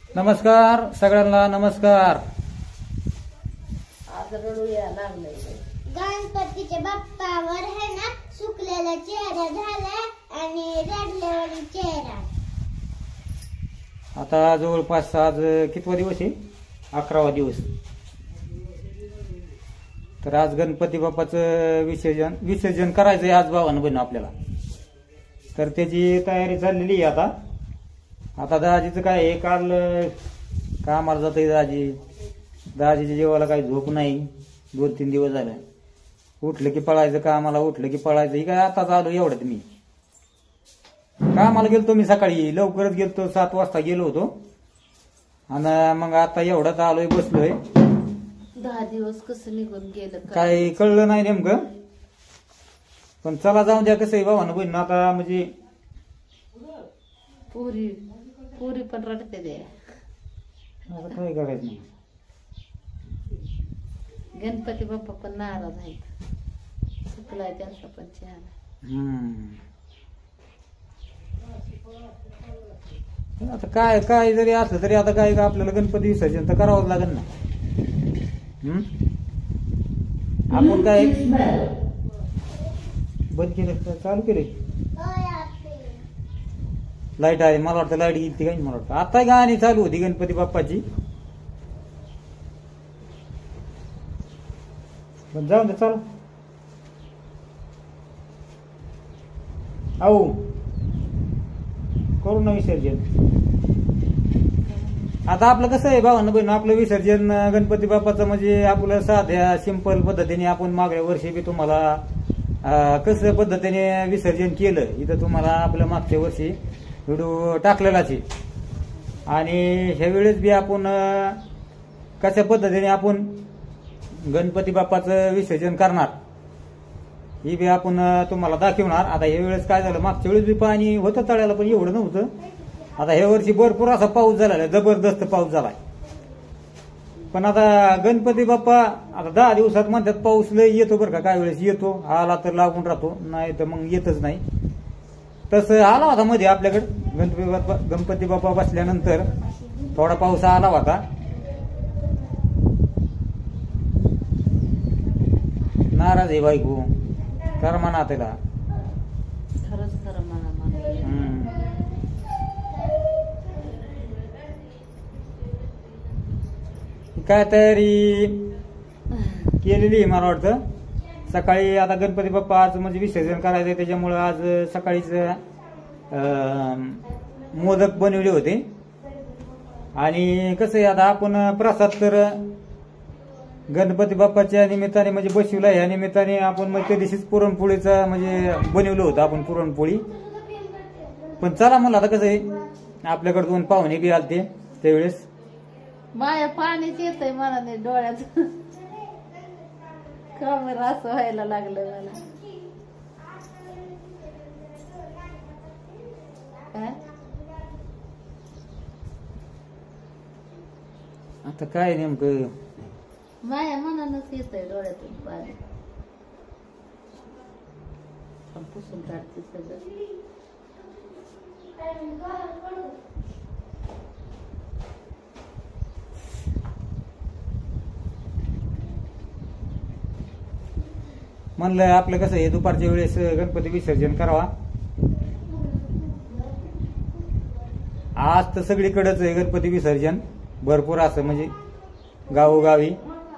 नमस्कार सगळ्यांना, नमस्कार. आज रडू या लागलंय. गणपतीच्या बाप्पावर है ना सुकलेला चेहरा झाला आणि रडलेला चेहरा. आता जवळपास आज कितवा दिवस आहे? 11वा दिवस. तर आज गणपती बाप्पाचं विसर्जन करायचं आहे आज भावानं बहिण आपल्याला. तर त्याची तयारी चाललेली आहे आता दाजीचं काय आहे, काल कामाला जात दाजीच्या जेवायला काही झोप नाही. 2-3 दिवस झाले. उठलं की पळायचं कामाला, उठलं की पळायचं. ही काय आताच आलो एवढ्यात. मी कामाला गेलतो, मी सकाळी लवकरच गेलतो, 7 वाजता गेलो होतो. आणि मग आता एवढ्यात आलोय, बसलोय. 10 दिवस कसं निघून गेलं काय कळलं नाही नेमकं. पण चला जाऊन द्या. कसं आहे भावानं बहिण आता, म्हणजे पुरी पण रडते ते. आता काय करायचं नाही. गणपती बाप्पा पण नाराज आहेत. सुकलाय त्यांचा पण चेहरा. आता काय जरी असलं तरी आता काय आपल्याला गणपती विसर्जन तर करावंच लागेल ना. आपण काय बंद केलं, चालू केले. लाईट आली, मला वाटतं लाईट गेली काय. मला वाटतं आता गाणी चालू होती गणपती बाप्पाची. पण जाऊन दे, चालू. आऊ करू ना विसर्जन. आता आपलं कसं आहे भावानं बहिण, आपलं विसर्जन गणपती बाप्पाचं म्हणजे आपलं साध्या सिंपल पद्धतीने आपण मागल्या वर्षी बी तुम्हाला कसं पद्धतीने विसर्जन केलं इथं तुम्हाला आपल्या मागच्या वर्षी व्हिडिओ टाकलेलाच आहे. आणि ह्या वेळेस बी आपण कशा पद्धतीने आपण गणपती बाप्पाचं विसर्जन करणार ही बी आपण तुम्हाला दाखवणार. आता ह्या वेळेस काय झालं, मागच्या वेळेस बी पाणी होतं तळ्याला, पण एवढं नव्हतं. आता ह्या वर्षी भरपूर असा पाऊस झाला, जबरदस्त पाऊस झालाय. पण आता गणपती बाप्पा आता 10 दिवसात म्हणतात पाऊस लय येतो बरं का. काय वेळेस येतो, आला तर लागून राहतो, नाही तर मग येतच नाही. तसं आला होता मध्ये आपल्याकडे गणपती बाप्पा बसल्यानंतर थोडा पाऊस आला होता. नाराज आहे बायको, कर म्हणा त्याला. खरंच खरं म्हणा. काय तयारी केलेली आहे मला वाटतं. सकाळी आता गणपती बाप्पा आज म्हणजे विसर्जन करायचंय, त्याच्यामुळं आज सकाळीच मोदक बनवले होते. आणि कसं आहे आता आपण प्रसाद तर गणपती बाप्पाच्या निमित्ताने म्हणजे बसविला, ह्या निमित्ताने आपण मग त्या दिवशीच पुरणपोळीचा म्हणजे बनवलं होतं आपण पुरणपोळी. पण चला म्हणलं आता कसं आहे, आपल्याकडे 2 पाहुणे बी आलते त्यावेळेस. माया पाणीच येतंय मला नाही डोळ्यात. का बरं असं व्हायला लागलं मला. काय आता काय नेमकं माया मनानच येतंय डोळ्यातून पाणी. पुसून काढते सगळं. म्हणलं आपलं कसं आहे, दुपारच्या वेळेस गणपती विसर्जन करावा. आज तर सगळीकडेच आहे गणपती विसर्जन, भरपूर असं म्हणजे गावोगावी.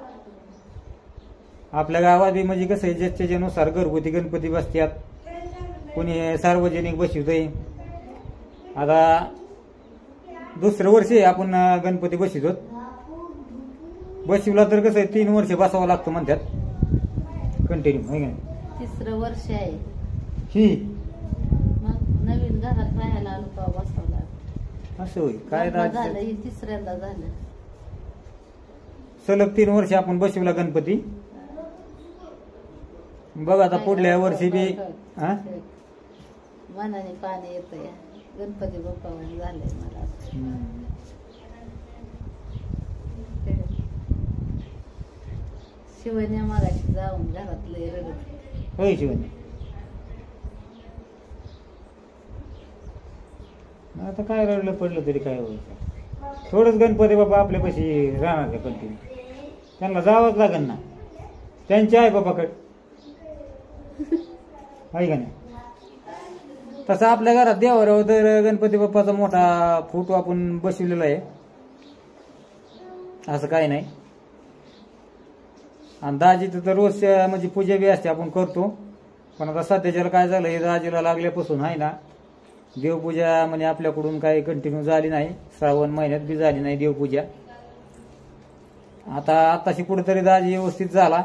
आपल्या गावात बी म्हणजे कसं आहे, ज्याच्यानुसार घरगुती गणपती बसतात, कोणी सार्वजनिक बसवतंय. आता दुसरं वर्ष आहे आपण गणपती बसवतो. बसवला तर कसं आहे 3 वर्ष बसावं लागतं म्हणतात कंटिन्यू. 3रं वर्ष आहे ही. मग नवीन घरात राहायला आलो का बसवला. असं होईल काय झालं, हे 3ऱ्यांदा झालं. सलग 3 वर्ष आपण बसवला गणपती. बघ आता पुढल्या वर्षी बी मनाने पाणी येतंय. गणपती बाप्पा झालंय मला. शिवण्या मागाशी जाऊन घरातलं रडत. होय शिवण्या. आता काय रडलं पडलं तरी काय व्हायचं. थोडंच गणपती बाप्पा आपल्यापाशी राहणार का कंटिन्यू? त्यांना जावंच लागेल ना, त्यांचे आहे बाबाकडे, आहे का नाही? तसं आपल्या घरात देवाऱ्यावर तर गणपती बाप्पाचा मोठा फोटो आपण बसवलेला आहे, असं काही नाही. आणि दाजीचं तर रोज म्हणजे पूजा बी असते, आपण करतो. पण आता सध्याच्याला काय झालं, हे दाजीला लागल्यापासून आहे ना देवपूजा म्हणजे आपल्याकडून काही कंटिन्यू झाली नाही, श्रावण महिन्यात बी झाली नाही देवपूजा. आताशी कुठेतरी दाजी व्यवस्थित झाला.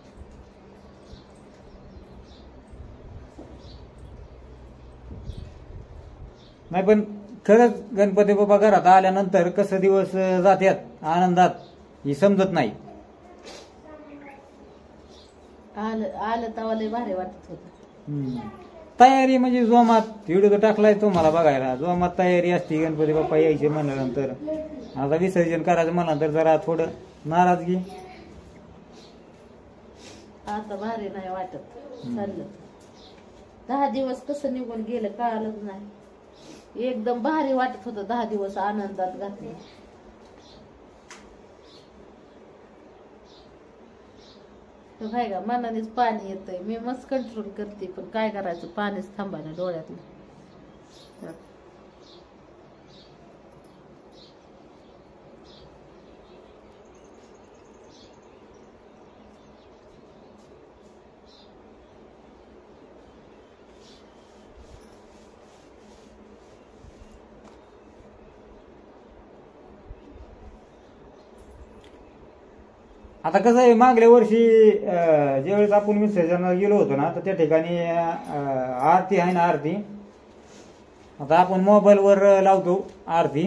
नाही पण खरंच गणपती बाप्पा घरात आल्यानंतर कसं दिवस जात्यात आनंदात ही समजत नाही. आलं तेव्हा लय भारी वाटत होत. तयारी म्हणजे जोमात व्हिडिओ तर टाकलाय तुम्हाला बघायला, जोमात तयारी असते. गणपती बाप्पा यायचे म्हणल्यानंतर, आता विसर्जन करायचं म्हणल्यानंतर जरा थोडं नाराजगी. आता भारी नाही वाटत. चाललं 10 दिवस कसं निघून गेलं कळालंच नाही. एकदम भारी वाटत होतं 10 दिवस आनंदात घातले. काय का मनानेच पाणी येतंय. मी मस्त कंट्रोल करते, पण काय करायचं, पाणीच थांबायला डोळ्यातलं. आता कसं आहे, मागल्या वर्षी ज्यावेळेस आपण विसर्जनाला गेलो होतो ना, तर त्या ठिकाणी आरती आहे ना, आरती आता आपण मोबाईलवर लावतो आरती.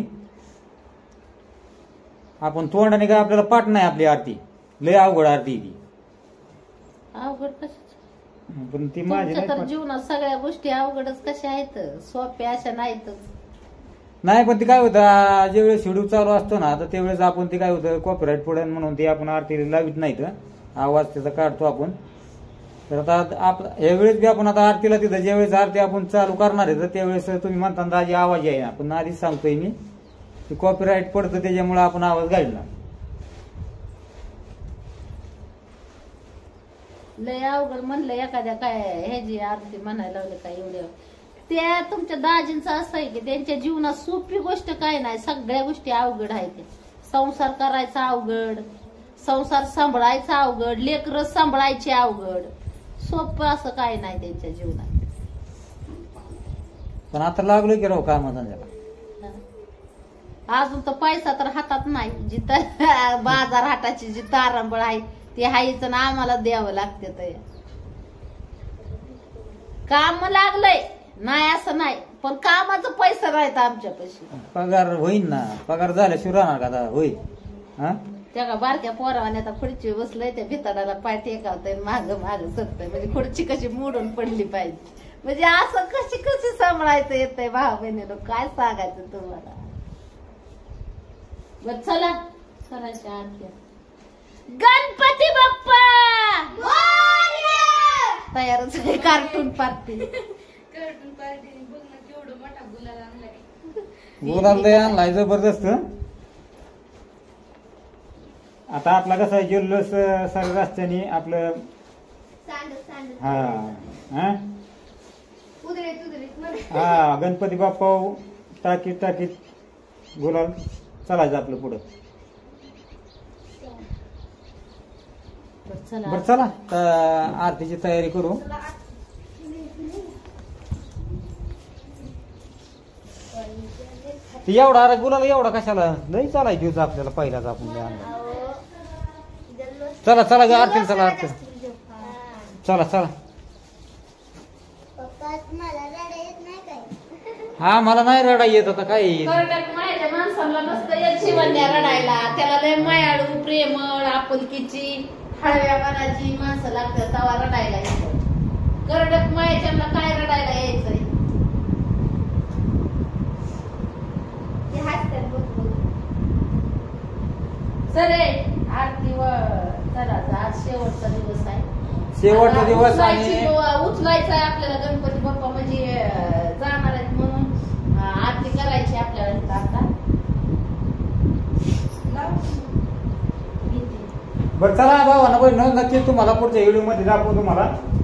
आपण तोंडाने काय आपल्याला पाठ नाही आपली आरती, लय अवघड आरती ती. अवघड कशाच? पण ती माझी तर जीवनात सगळ्या गोष्टी अवघडच कशा आहेत, सोप्या अशा नाहीतच. नाही, पण ती काय होतं, ज्यावेळेस शेड्यूल चालू असतो ना, तर त्यावेळेस आपण ती काय होतं कॉपीराईट पडेल म्हणून ती आपण आरती लावित नाही, तर आवाज त्याचा काढतो आपण. तर आता यावेळेस बी आपण आता आरतीला तिथं ज्यावेळेस आरती आपण चालू करणार आहे, तर त्यावेळेस तुम्ही म्हणता दाजी आवाज आहे ना, पण आधीच सांगतोय मी की कॉपीराईट पडतं, त्याच्यामुळे आपण आवाज घालणार. लय अवघड म्हणलं एखाद्या काय ह्याची आरती म्हणायला लागले काय एवढ्या. त्या तुमच्या दाजींचं असं आहे की त्यांच्या जीवनात सोपी गोष्ट काय नाही, सगळ्या गोष्टी अवघड आहेत. संसार करायचा अवघड, संसार सांभाळायचा अवघड, लेकरं सांभाळायचे अवघड. सोपं असं काय नाही त्यांच्या जीवनात. पण आता लागलो की राव कामाधंद्याला. अजून तर पैसा तर हातात नाही. जिथं बाजार हाटाची जी तारंबळ आहे ती हायच ना, आम्हाला द्यावं लागते. काम लागलंय नाही असं नाही, पण कामाचा पैसा राहता आमच्यापाशी. पगार होईल ना, पगार झाल्याशिवाय राहणार का आता? होईल. त्या का बारक्या पोरावाने आता खुर्ची बसलंय, त्या भिताडाला पाय टेकावतय, माग माग सरतय, म्हणजे खुर्ची कशी मोडून पडली पाहिजे. म्हणजे असं कशी कशी सांभाळायचं येतंय भाऊ बहिणीनं, काय सांगायचं तुम्हाला. बर चला करायच्या आरती. गणपती बाप्पा तयारच आहे. कार्टून पार्टी गुलाल आणलाय जबरदस्त. आता आपला कसा आहे जल्लोष साऱ्या रस्त्याने आपलं. हा गणपती बाप्पा टाकीत टाकीत गुलाल चालायचं आपलं पुढं. बर चला आरतीची तयारी करू. एवढा अरे गुलाल एवढा कशाला, लई चालायची होतं आपल्याला पहिलाच आपण. चला चला ग आरती, चला आरती, चला चला. हा मला नाही रडा येत आता काय. माझ्या माणसाला नसतं येत शिवण्या रडायला, त्याला लय मायाळू प्रेमळ आपुलकीची हळव्या मनाची माणसं लागतात तवा रडायला येतं. करडक मायाच्या काय रडायला यायचंय. चले आरती चला, आज शेवटचा दिवस आहे. शेवटचा दिवस आहे, उचलायचा आहे आपल्याला गणपती बाप्पा, म्हणजे जाणार आहेत म्हणून आरती करायची आपल्याला. आता बरं चला भावांना बहिण नक्कीच तुम्हाला पुढच्या व्हिडिओ मध्ये दाखवू तुम्हाला